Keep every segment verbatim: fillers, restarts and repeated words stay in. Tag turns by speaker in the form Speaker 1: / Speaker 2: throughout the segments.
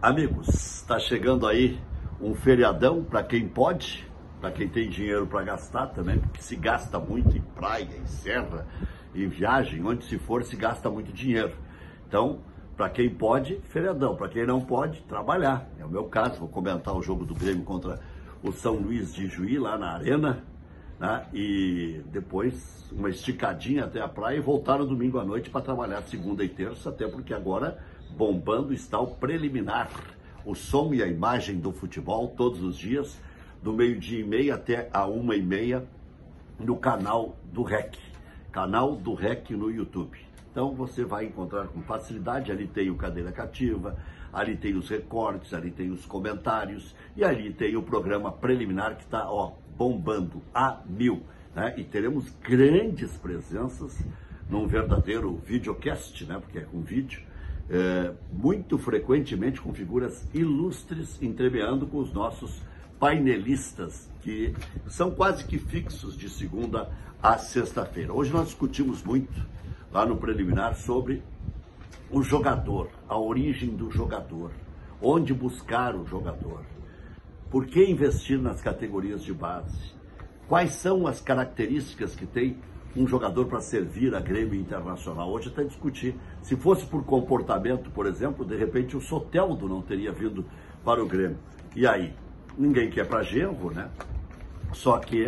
Speaker 1: Amigos, está chegando aí um feriadão para quem pode, para quem tem dinheiro para gastar também, porque se gasta muito em praia, em serra, em viagem, onde se for se gasta muito dinheiro. Então, para quem pode, feriadão, para quem não pode, trabalhar. É o meu caso, vou comentar o jogo do Grêmio contra o São Luís de Juí, lá na Arena, né? E depois uma esticadinha até a praia e voltar no domingo à noite para trabalhar segunda e terça, até porque agora bombando está o preliminar, o som e a imagem do futebol todos os dias, do meio-dia e meia até a uma e meia, no canal do R E C, canal do R E C no YouTube. Então você vai encontrar com facilidade, ali tem o Cadeira Cativa, ali tem os recortes, ali tem os comentários e ali tem o programa preliminar que está ó, bombando a mil, né? E teremos grandes presenças num verdadeiro videocast, né? Porque é com vídeo, é, muito frequentemente com figuras ilustres entremeando com os nossos painelistas, que são quase que fixos de segunda a sexta-feira. Hoje nós discutimos muito lá no preliminar sobre o jogador, a origem do jogador, onde buscar o jogador, por que investir nas categorias de base, quais são as características que tem um jogador para servir a Grêmio Internacional. Hoje até discutir, se fosse por comportamento, por exemplo, de repente o Soteldo não teria vindo para o Grêmio. E aí? Ninguém quer para genro, né? Só que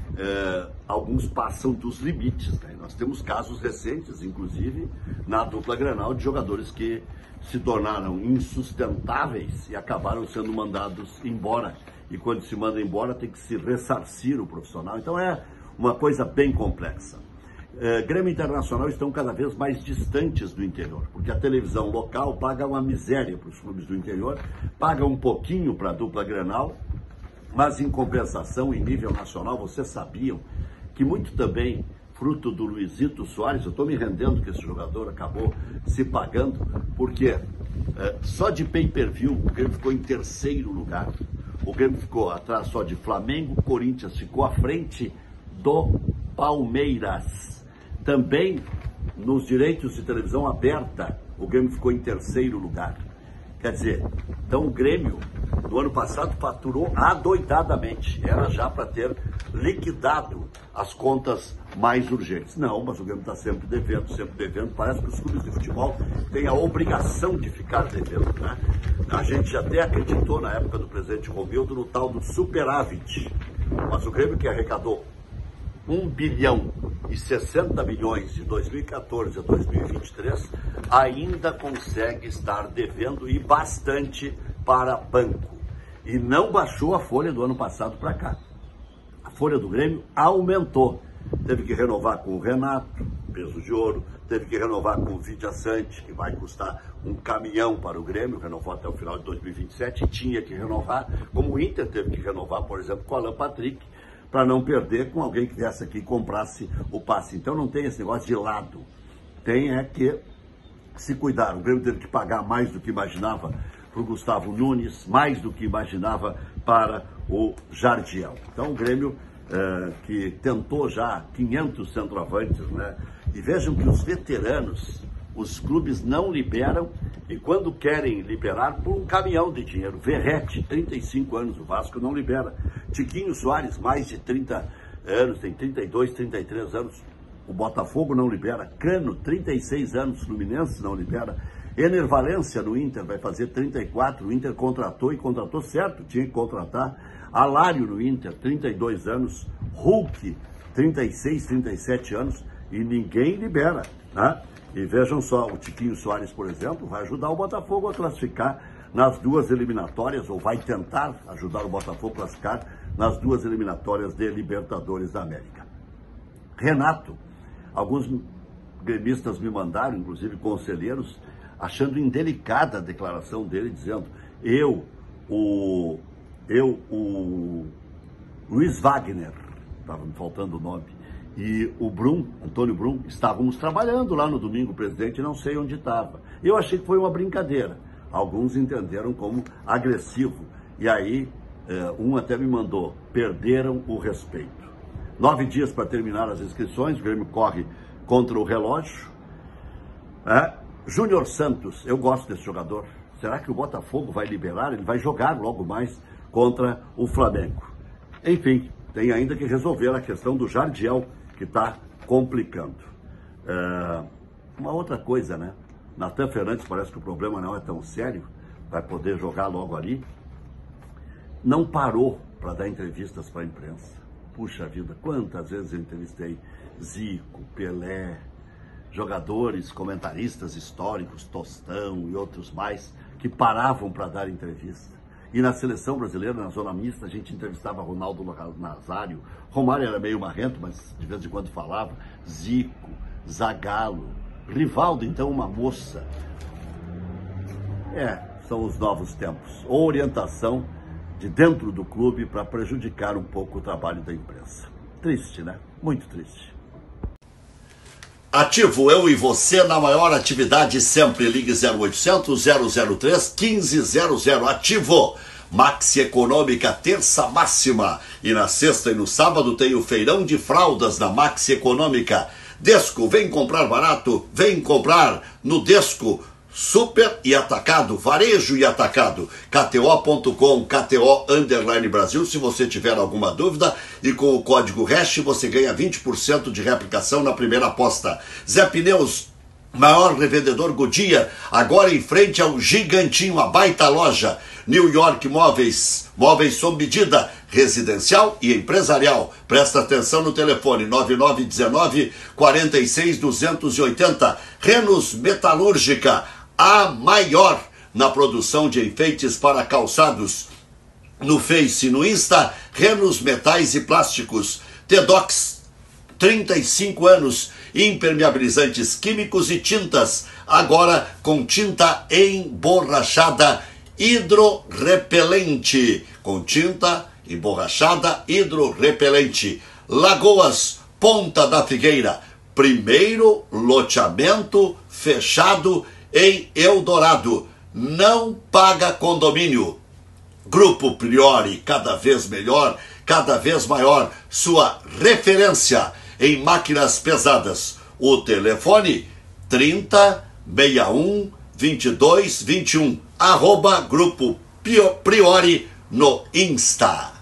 Speaker 1: é, alguns passam dos limites, né? Nós temos casos recentes, inclusive, na dupla Grenal, de jogadores que se tornaram insustentáveis e acabaram sendo mandados embora. E quando se manda embora, tem que se ressarcir o profissional. Então é uma coisa bem complexa. É, Grêmio Internacional estão cada vez mais distantes do interior, porque a televisão local paga uma miséria para os clubes do interior, paga um pouquinho para a dupla Grenal, mas em compensação, em nível nacional, vocês sabiam que muito também, fruto do Luizito Soares, eu estou me rendendo que esse jogador acabou se pagando, porque é, só de pay-per-view o Grêmio ficou em terceiro lugar. O Grêmio ficou atrás só de Flamengo, Corinthians ficou à frente do Palmeiras. Também nos direitos de televisão aberta, o Grêmio ficou em terceiro lugar. Quer dizer, então o Grêmio, no ano passado, faturou adoidadamente. Era já para ter liquidado as contas mais urgentes. Não, mas o Grêmio está sempre devendo, sempre devendo. Parece que os clubes de futebol têm a obrigação de ficar devendo, né? A gente até acreditou na época do presidente Romildo no tal do superávit. Mas o Grêmio, que arrecadou um bilhão e sessenta milhões de dois mil e quatorze a dois mil e vinte e três, ainda consegue estar devendo e bastante para banco. E não baixou a folha do ano passado para cá. A folha do Grêmio aumentou. Teve que renovar com o Renato, peso de ouro, teve que renovar com o Vidia Sante, que vai custar um caminhão para o Grêmio, renovou até o final de dois mil e vinte e sete, e tinha que renovar, como o Inter teve que renovar, por exemplo, com o Alan Patrick, para não perder com alguém que viesse aqui e comprasse o passe. Então não tem esse negócio de lado. Tem é que se cuidar. O Grêmio teve que pagar mais do que imaginava para o Gustavo Nunes, mais do que imaginava para o Jardiel. Então o Grêmio, é, que tentou já quinhentos centroavantes, né? E vejam que os veteranos, os clubes não liberam, e quando querem liberar, por um caminhão de dinheiro. Verrete, trinta e cinco anos, o Vasco não libera. Tiquinho Soares, mais de trinta anos, tem trinta e dois, trinta e três anos, o Botafogo não libera. Cano, trinta e seis anos, Fluminense não libera. Ener Valencia no Inter vai fazer trinta e quatro, o Inter contratou e contratou certo, tinha que contratar. Alário no Inter, trinta e dois anos. Hulk, trinta e seis, trinta e sete anos, e ninguém libera, né? E vejam só, o Tiquinho Soares, por exemplo, vai ajudar o Botafogo a classificar nas duas eliminatórias, ou vai tentar ajudar o Botafogo a classificar nas duas eliminatórias de Libertadores da América. Renato, alguns gremistas me mandaram, inclusive conselheiros, achando indelicada a declaração dele, dizendo, eu, o, eu, o Luiz Wagner, estava me faltando o nome, e o Brum, Antônio Brum, estávamos trabalhando lá no domingo, o presidente não sei onde estava. Eu achei que foi uma brincadeira. Alguns entenderam como agressivo. E aí, eh, um até me mandou, perderam o respeito. Nove dias para terminar as inscrições, o Grêmio corre contra o relógio. É, Júnior Santos, eu gosto desse jogador, Será que o Botafogo vai liberar? Ele vai jogar logo mais contra o Flamengo. Enfim, tem ainda que resolver a questão do Jardiel, que está complicando. É, uma outra coisa, né? Natan Fernandes parece que o problema não é tão sério, vai poder jogar logo ali. Não parou para dar entrevistas para a imprensa. Puxa vida, quantas vezes eu entrevistei Zico, Pelé, jogadores, comentaristas históricos, Tostão e outros mais, que paravam para dar entrevista. E na seleção brasileira, na zona mista, a gente entrevistava Ronaldo Nazário. Romário era meio marrento, mas de vez em quando falava. Zico, Zagallo, Rivaldo, então uma moça. É, são os novos tempos. Ou orientação de dentro do clube para prejudicar um pouco o trabalho da imprensa. Triste, né? Muito triste. Ativo, eu e você na maior atividade sempre. Ligue zero oitocentos, zero zero três, um cinco zero zero. Ativo, Maxi Econômica, terça máxima. E na sexta e no sábado tem o feirão de fraldas da Maxi Econômica. Desco, vem comprar barato, vem comprar no Desco. Super e atacado, varejo e atacado, K T O ponto com, K T O Underline Brasil, se você tiver alguma dúvida, e com o código hash você ganha vinte por cento de reaplicação na primeira aposta. Zé Pneus, maior revendedor Goodyear, agora em frente ao Gigantinho, a baita loja. New York Móveis, móveis sob medida, residencial e empresarial. Presta atenção no telefone nove nove um nove, quatro seis, dois oito zero. Renos Metalúrgica, a maior na produção de enfeites para calçados. No Face e no Insta, Renos Metais e Plásticos. Tedox, trinta e cinco anos, impermeabilizantes químicos e tintas, agora com tinta emborrachada hidrorrepelente, com tinta emborrachada hidrorrepelente. Lagoas, Ponta da Figueira, primeiro loteamento fechado em Eldorado, não paga condomínio. Grupo Priori, cada vez melhor, cada vez maior, sua referência em máquinas pesadas. O telefone trinta, sessenta e um, vinte e dois, vinte e um, arroba Grupo Priori no Insta.